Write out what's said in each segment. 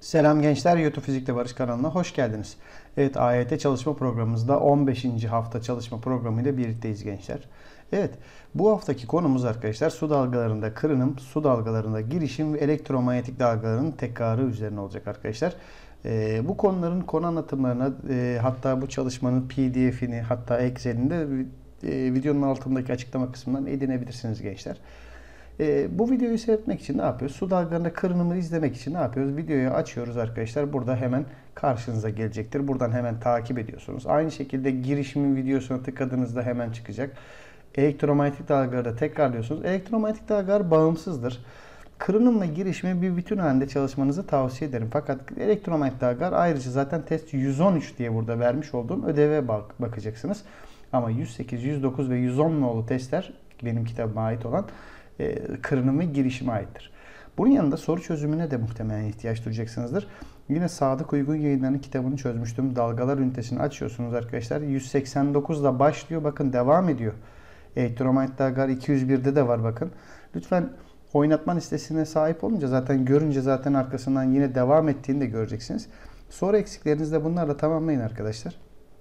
Selam gençler, YouTube Fizikle Barış kanalına hoş geldiniz. Evet, AYT çalışma programımızda 15. hafta çalışma programı ile birlikteyiz gençler. Evet, bu haftaki konumuz arkadaşlar su dalgalarında kırınım, su dalgalarında girişim ve elektromanyetik dalgaların tekrarı üzerine olacak arkadaşlar. Bu konuların konu anlatımlarına hatta bu çalışmanın PDF'ini hatta Excel'ini de videonun altındaki açıklama kısmından edinebilirsiniz gençler. Bu videoyu seyretmek için ne yapıyoruz? Su dalgalarında kırınımı izlemek için ne yapıyoruz? Videoyu açıyoruz arkadaşlar. Burada hemen karşınıza gelecektir. Buradan hemen takip ediyorsunuz. Aynı şekilde girişimin videosuna tıkladığınızda hemen çıkacak. Elektromanyetik dalgaları da tekrarlıyorsunuz. Elektromanyetik dalgalar bağımsızdır. Kırınımla girişimi bir bütün halinde çalışmanızı tavsiye ederim. Fakat elektromanyetik dalgalar ayrıca zaten test 113 diye burada vermiş olduğum ödeve bakacaksınız. Ama 108, 109 ve 110 nolu testler benim kitabıma ait olan kırınım ve girişime aittir. Bunun yanında soru çözümüne de muhtemelen ihtiyaç duyacaksınızdır. Yine Sadık Uygun Yayınları'nın kitabını çözmüştüm. Dalgalar ünitesini açıyorsunuz arkadaşlar. 189'da başlıyor. Bakın devam ediyor. Elektromanyetik dalgalar 201'de de var bakın. Lütfen oynatma listesine sahip olunca zaten görünce zaten arkasından yine devam ettiğini de göreceksiniz. Soru eksiklerinizi de bunlarla tamamlayın arkadaşlar.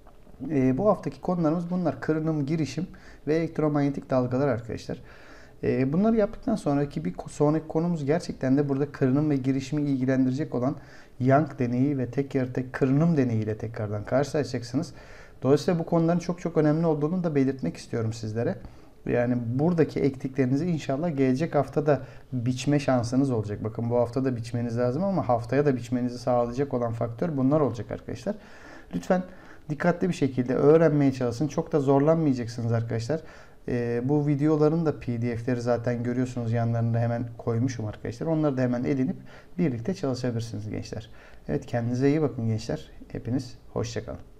Bu haftaki konularımız bunlar. Kırınım, girişim ve elektromanyetik dalgalar arkadaşlar. Bunları yaptıktan sonraki konumuz gerçekten de burada kırınım ve girişimi ilgilendirecek olan Young deneyi ve tek kırınım deneyiyle tekrardan karşılaşacaksınız. Dolayısıyla bu konuların çok önemli olduğunu da belirtmek istiyorum sizlere. Yani buradaki ektiklerinizi inşallah gelecek hafta da biçme şansınız olacak. Bakın bu hafta da biçmeniz lazım ama haftaya da biçmenizi sağlayacak olan faktör bunlar olacak arkadaşlar. Lütfen dikkatli bir şekilde öğrenmeye çalışın. Çok da zorlanmayacaksınız arkadaşlar. Bu videoların da PDF'leri zaten görüyorsunuz, yanlarında hemen koymuşum arkadaşlar. Onları da hemen edinip birlikte çalışabilirsiniz gençler. Evet, kendinize iyi bakın gençler. Hepiniz hoşça kalın.